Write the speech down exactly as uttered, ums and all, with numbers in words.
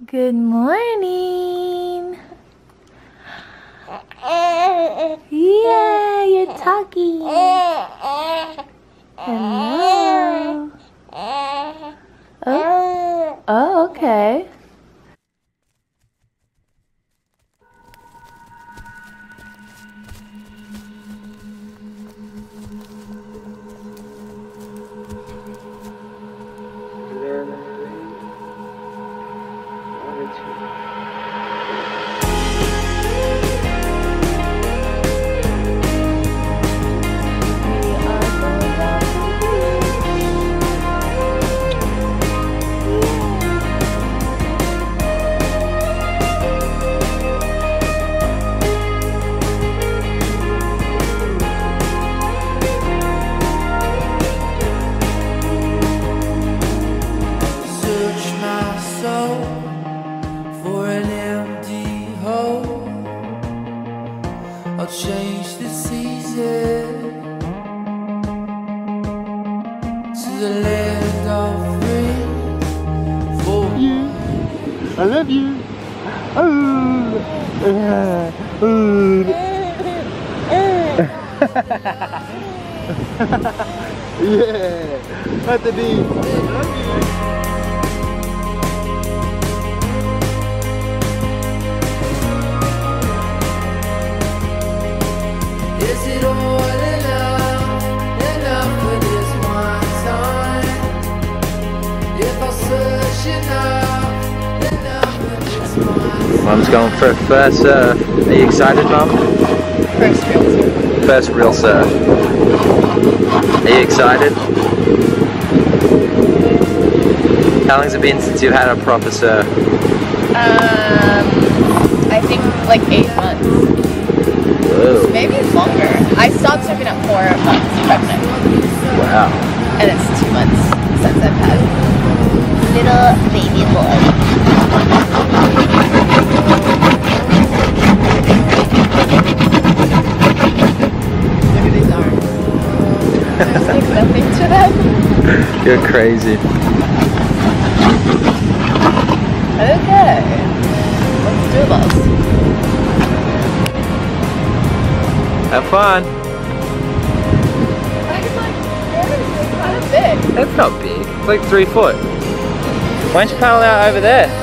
Good morning. Yeah, you're talking. Hello. Oh, oh okay. I'll change the season to the land of free for you. I love you. Oh, yeah. Oh. Yeah, at the beach. I love you. Is it all enough, enough for this one time? If I search enough, enough for this one time. Mum's going for a first surf. Are you excited, Mum? First real surf. First real surf. Are you excited? How long has it been since you've had a proper surf? Um, I think like eight months. Whoa. Maybe it's longer. I stopped surfing at four months pregnant. Wow. And it's two months since I've had little baby boy. Look at his arms. There's like nothing to them. You're crazy. Okay. Let's do this. Have fun. It's like, it's kind of big. That's not big. It's like three foot. Why don't you paddle out over there?